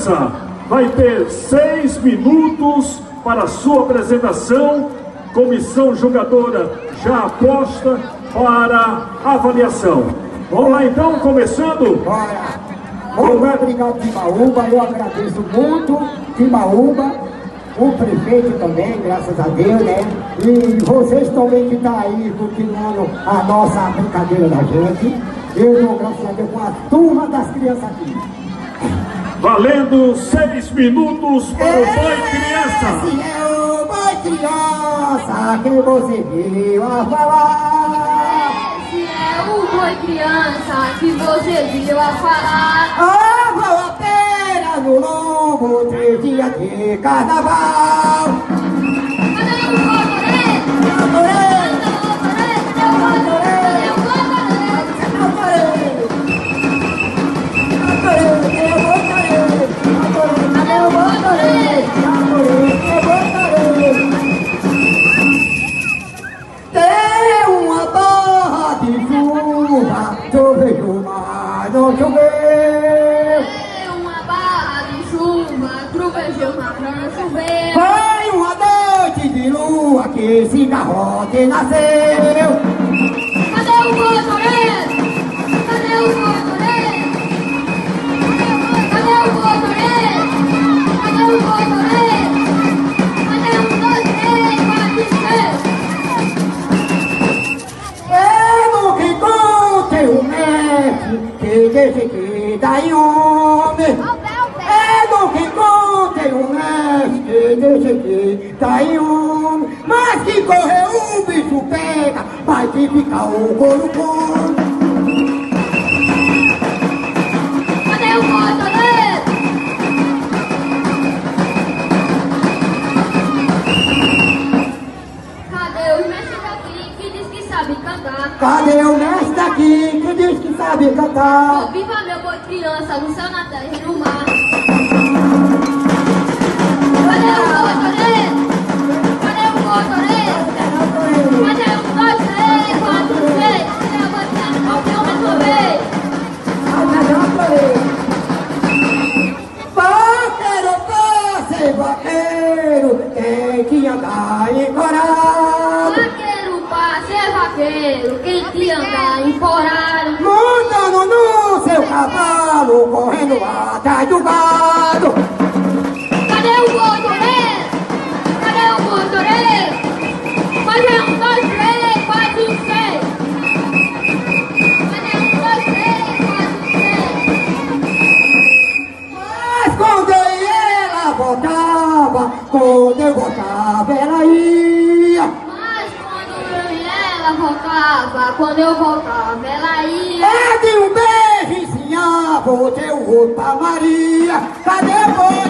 criança vai ter 6 minutos para sua apresentação. Comissão julgadora já aposta para avaliação. Vamos lá então, começando? Bora! Muito obrigado, Timbaúba, eu agradeço muito, Timbaúba, o prefeito também, graças a Deus, né? E vocês também que estão aí continuando a nossa brincadeira da gente. Eu dou graças a Deus com a turma das crianças aqui. Valendo 6 minutos para o Boi Criança. Esse é o Boi Criança que você viu a falar. Esse é o Boi Criança que você viu a falar. Ah, vou apenas no longo 3 dias de carnaval. Cadê o Motorê? Tem uma barra de chuva, choveu, mas não choveu. Tem uma barra de chuva, trovejou, mas não choveu. Foi uma noite de lua que esse garrote nasceu. Cadê o Motorê? Cadê o Motorê? Cadê o Motorê? Cadê o Motorê? Cadê o 2, 3, 4, 6? Eu nunca encontrei um mestre que deixe que dá em homem. Eu nunca encontrei um mestre que deixe que dá em homem. Mas que correu o bicho pega, vai que ficar o couro come. Cadê o Motorê? Cadê os mestres daqui que diz que sabe cantar? Cadê o mestre daqui que diz que sabe cantar? Oh, viva meu boi criança no céu, na terra e no mar. Cadê o Motorê? Cadê o Motorê? Cadê o 2, 3, 4, 6? Cadê a bandeira? Qualquer um resolver. Vaqueiro pra ser vaqueiro tem que andar encorado. Vaqueiro pra ser vaqueiro, quem te anda emporado. Montando no seu cavalo, correndo atrás do gado. Cadê o Motorê? Cadê o Motorê? Cadê um, 2, 3, 4, 6? Cadê um, 2, 3, 4, 6? Mas quando ela voltava, quando eu voltava ela ia. Mas quando eu e ela voltava, quando eu voltava, ela ia. É de um beijo ensinava, o teu outro pra Maria. Cadê o